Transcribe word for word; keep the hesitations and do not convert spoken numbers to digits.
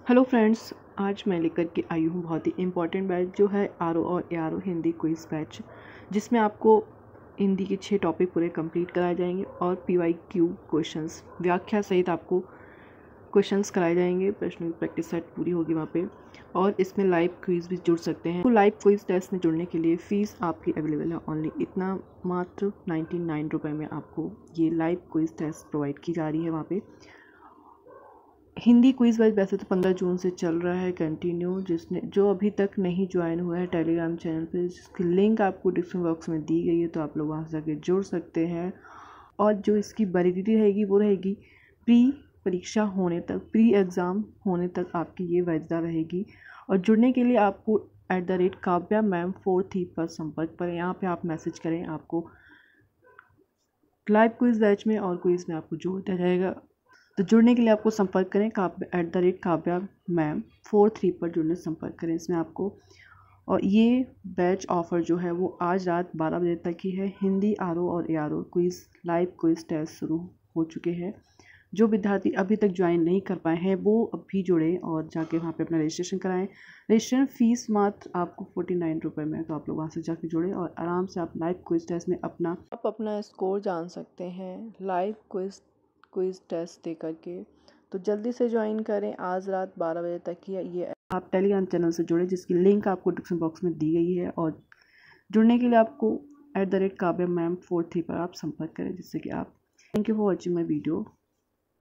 Hello friends, आज मैं लेकर के आई हूँ बहुत ही इम्पॉर्टेंट बैच जो है आर ओ और A R O Hindi quiz batch, जिसमें आपको हिंदी के छः टॉपिक पूरे कंप्लीट कराए जाएंगे और पी वाई क्यू क्वेश्चंस व्याख्या सहित आपको क्वेश्चंस कराए जाएंगे। प्रश्नों की प्रैक्टिस सेट पूरी होगी वहाँ पे, और इसमें लाइव क्विज़ भी जुड़ सकते हैं। तो लाइव क्विज़ टेस्ट में जुड़ने के लिए फ़ीस आपकी अवेलेबल है ओनली इतना मात्र नाइन्टी नाइन रुपये में आपको ये लाइव क्विज़ टेस्ट प्रोवाइड की जा रही है वहाँ पे। हिंदी क्विज़ वाइज वैसे तो पंद्रह जून से चल रहा है कंटिन्यू। जिसने जो अभी तक नहीं ज्वाइन हुआ है टेलीग्राम चैनल पे, जिसकी लिंक आपको डिस्क्रिप्शन बॉक्स में दी गई है, तो आप लोग वहाँ से जाके जुड़ सकते हैं। और जो इसकी वैलिडिटी रहेगी वो रहेगी प्री परीक्षा होने तक, प्री एग्ज़ाम होने तक आपकी ये वैधता रहेगी। और जुड़ने के लिए आपको at the rate Kavya ma'am four three पर संपर्क करें। यहाँ पर आप मैसेज करें, आपको लाइव क्विज़ बैच में और क्विज़ में आपको जोड़ दिया जाएगा। तो जुड़ने के लिए आपको संपर्क करें Kavya at the rate Kavya ma'am four three पर जुड़ने संपर्क करें इसमें आपको। और ये बैच ऑफ़र जो है वो आज रात बारह बजे तक ही है। हिंदी आर ओ और A R O quiz live quiz test शुरू हो चुके हैं। जो विद्यार्थी अभी तक ज्वाइन नहीं कर पाए हैं वो अभी जुड़ें और जाके वहाँ पे अपना रजिस्ट्रेशन कराएं। रजिस्ट्रेशन फ़ीस मात्र आपको फोर्टी नाइन रुपये में है, तो आप लोग वहाँ से जाके जुड़ें और आराम से आप लाइव क्विज़ टेस्ट में अपना आप अपना स्कोर जान सकते हैं लाइव क्विज़ क्विज़ टेस्ट दे करके। तो जल्दी से ज्वाइन करें, आज रात बारह बजे तक ही ये आप टेलीग्राम चैनल से जुड़े, जिसकी लिंक आपको डिस्क्रिप्शन बॉक्स में दी गई है। और जुड़ने के लिए आपको at the rate Kavya ma'am four three पर आप संपर्क करें, जिससे कि आप thank you for watching my video.